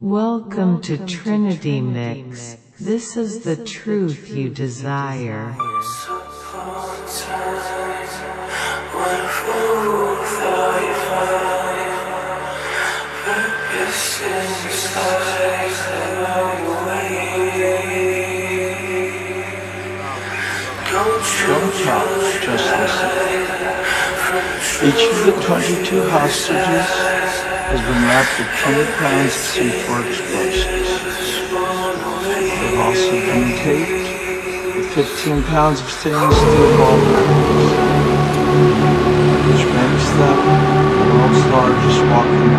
Welcome to Trinity Mixx. This is the truth you desire. Don't talk, just listen. Each of the 22 hostages has been wrapped with 20 pounds of C4 explosives. They've also been taped with 15 pounds of stainless steel ball bearings, which makes them the world's largest walking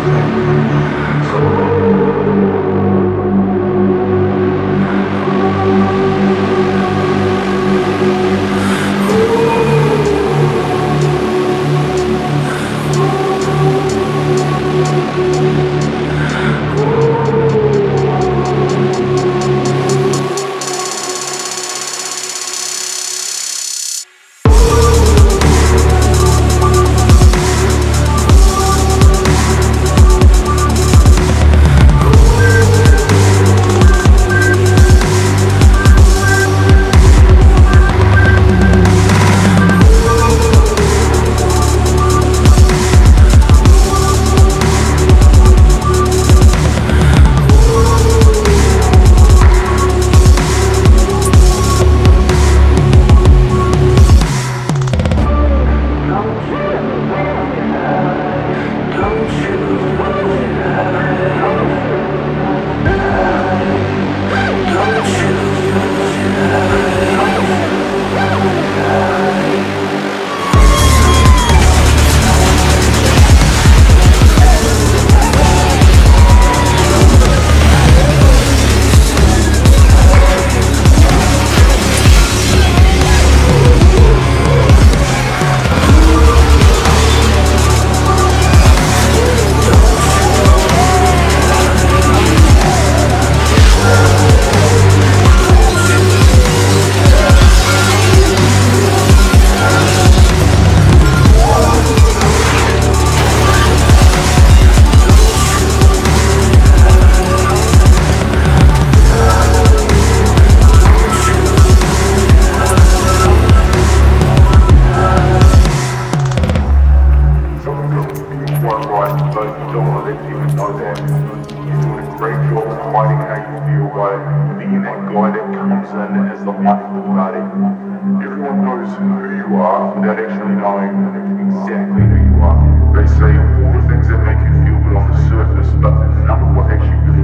as the life of the party. Everyone knows who you are without actually knowing exactly who you are. They say all the things that make you feel good on the surface, but none of what actually